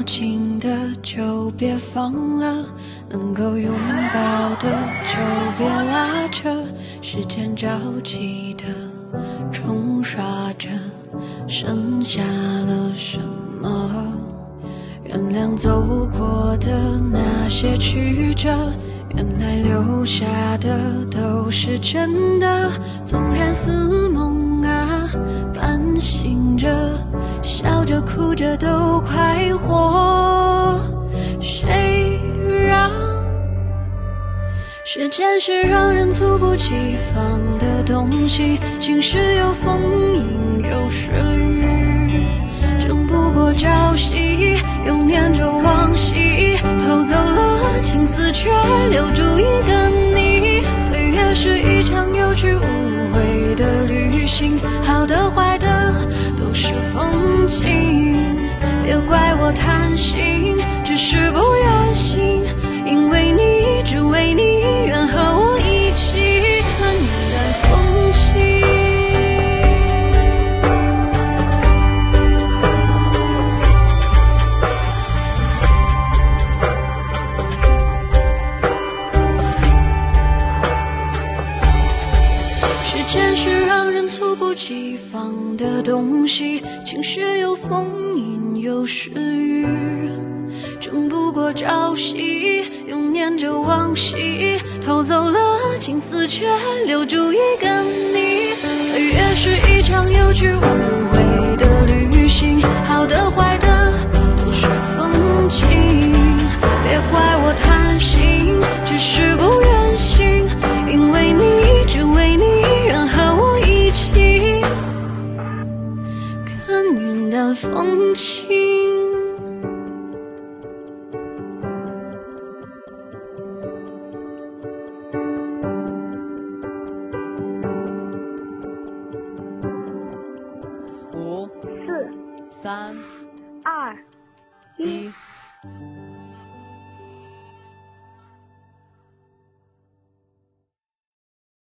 紧的就别放了，能够拥抱的就别拉扯，时间着急的冲刷着，剩下了什么？原谅走过的那些曲折，原来留下的都是真的，纵然似梦啊，半醒着，笑着哭着都快活。谁让时间是让人猝不及防的东西，晴时有风，阴有时雨，争不过朝夕，又念着往昔，偷走了青丝，却留住一个你。岁月是一场有去无回的旅行，好的坏的都是风景，别怪我贪心，只是不愿醒，因为你，只为你，愿和我一起看云淡风轻。时间是让人猝不及防的东西，晴时有风，阴有时雨，争不过朝夕，又念着往昔，偷走了青丝，却留住一个你。岁月是一场有去无回的旅行，好的坏的都是风景，别怪我贪心，只是不愿醒，因为你，只为你，愿和我一起看云淡风轻。 5、4、3、2、1。